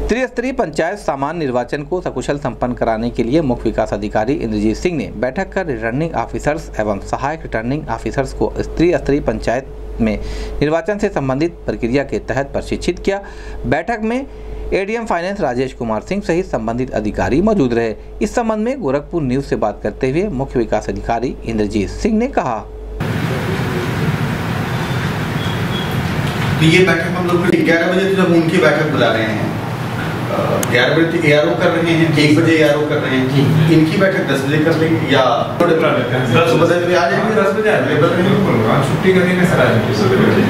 त्रिस्तरीय पंचायत सामान्य निर्वाचन को सकुशल संपन्न कराने के लिए मुख्य विकास अधिकारी इंद्रजीत सिंह ने बैठक कर रिटर्निंग ऑफिसर्स एवं सहायक रिटर्निंग ऑफिसर्स को त्रिस्तरीय पंचायत में निर्वाचन से संबंधित प्रक्रिया के तहत प्रशिक्षित किया। बैठक में एडीएम फाइनेंस राजेश कुमार सिंह सहित संबंधित अधिकारी मौजूद रहे। इस संबंध में गोरखपुर न्यूज से बात करते हुए मुख्य विकास अधिकारी इंद्रजीत सिंह ने कहा, ये बैठक हम लोग 11 बजे जब उनकी बैठक बुला रहे हैं, 11 बजे एआरओ कर रहे हैं, 1 बजे एआरओ कर रहे हैं, इनकी बैठक 10 बजे कर लेंगे या 10 बजे आ जाएंगे, 10 बजे छुट्टी करने में सर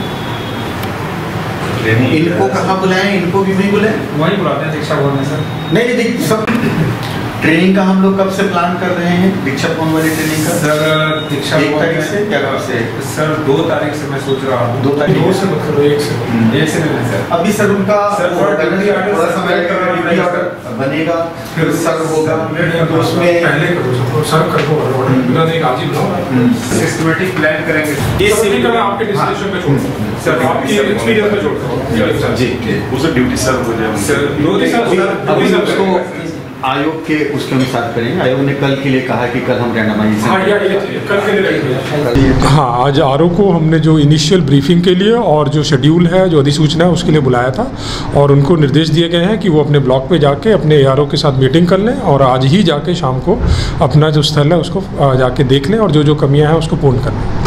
इनको कहाँ बुलाएं, इनको भी नहीं बुलाएं, वही बुलाते हैं दीक्षा भवन में सर। नहीं सब ट्रेनिंग का हम लोग कब से प्लान कर रहे हैं? दीक्षा भवन वाली ट्रेनिंग का सर दीक्षा 1 तारीख से क्या कब से? सर 2 तारीख से मैं सोच रहा हूँ। 2 तारीख 2 से मत करो, 1 से नहीं सर। अभी सर उनका सर थोड़ा समय बनेगा, फिर सर होगा तो उसमें पहले करो सर कर दो बिना एक आज ही बनाओ, सिस्टमैटिक प्लान करेंगे। ये सभी का मैं आपके डिस्कशन पे छोड़ूंगा सर, आपकी एक्सपीरियंस पे छोड़ता हूँ जी। उसे ड्यूटी सर हो जाए सर 2 दिन सर आयोग के उसके अनुसार करेंगे। आयोग ने कल के लिए कहा कि कल हम रैंडमाइजेशन कल के लिए हाँ, आज आरओ को हमने जो इनिशियल ब्रीफिंग के लिए और जो शेड्यूल है, जो अधिसूचना है, उसके लिए बुलाया था और उनको निर्देश दिए गए हैं कि वो अपने ब्लॉक पे जाके अपने एआरओ के साथ मीटिंग कर लें और आज ही जाके शाम को अपना जो स्थल है उसको जाके देख लें और जो कमियां हैं उसको पूर्ण कर लें।